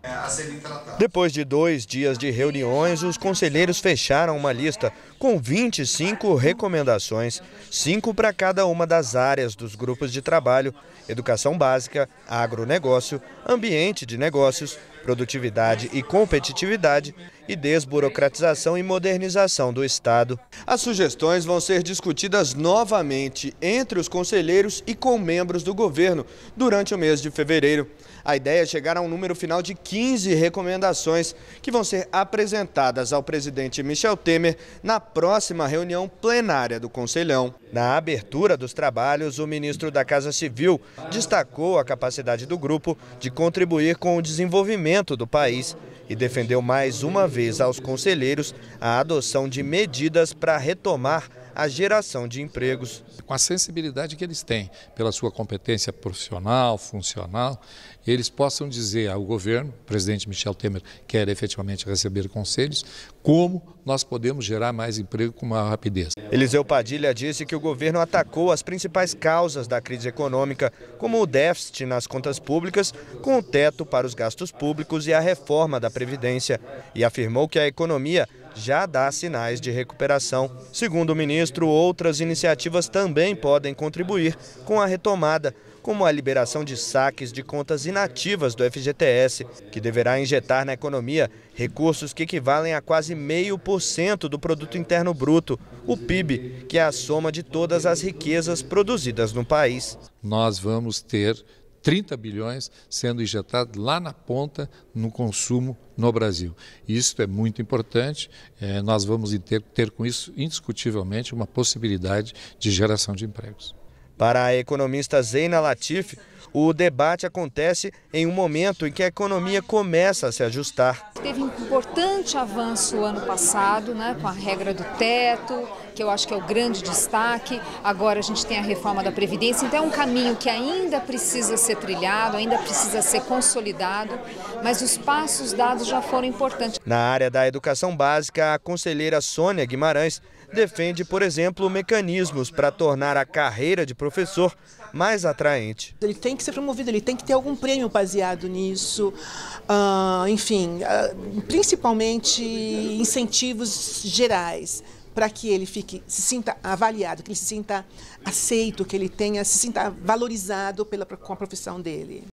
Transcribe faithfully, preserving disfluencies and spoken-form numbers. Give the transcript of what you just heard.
Depois de dois dias de reuniões, os conselheiros fecharam uma lista com vinte e cinco recomendações, cinco para cada uma das áreas dos grupos de trabalho: educação básica, agronegócio, ambiente de negócios, produtividade e competitividade e desburocratização e modernização do Estado. As sugestões vão ser discutidas novamente entre os conselheiros e com membros do governo durante o mês de fevereiro. A ideia é chegar a um número final de quinze recomendações que vão ser apresentadas ao presidente Michel Temer na próxima reunião plenária do Conselhão. Na abertura dos trabalhos, o ministro da Casa Civil destacou a capacidade do grupo de contribuir com o desenvolvimento do país e defendeu mais uma vez aos conselheiros a adoção de medidas para retomar a geração de empregos. Com a sensibilidade que eles têm, pela sua competência profissional, funcional, eles possam dizer ao governo, o presidente Michel Temer quer efetivamente receber conselhos, como nós podemos gerar mais emprego com maior rapidez. Eliseu Padilha disse que o governo atacou as principais causas da crise econômica, como o déficit nas contas públicas, com o teto para os gastos públicos e a reforma da Previdência, e afirmou que a economia já dá sinais de recuperação. Segundo o ministro, outras iniciativas também podem contribuir com a retomada, como a liberação de saques de contas inativas do F G T S, que deverá injetar na economia recursos que equivalem a quase meio por cento do produto interno bruto, o P I B, que é a soma de todas as riquezas produzidas no país. Nós vamos ter trinta bilhões sendo injetados lá na ponta no consumo no Brasil. Isso é muito importante, é, nós vamos ter, ter com isso indiscutivelmente uma possibilidade de geração de empregos. Para a economista Zeina Latif, o debate acontece em um momento em que a economia começa a se ajustar. Teve um importante avanço ano passado, né, com a regra do teto, que eu acho que é o grande destaque. Agora a gente tem a reforma da Previdência, então é um caminho que ainda precisa ser trilhado, ainda precisa ser consolidado, mas os passos dados já foram importantes. Na área da educação básica, a conselheira Sônia Guimarães defende, por exemplo, mecanismos para tornar a carreira de professor mais atraente. Ele tem que ser promovido, ele tem que ter algum prêmio baseado nisso, uh, enfim, uh, principalmente incentivos gerais, para que ele fique, se sinta avaliado, que ele se sinta aceito, que ele tenha, se sinta valorizado pela, com a profissão dele.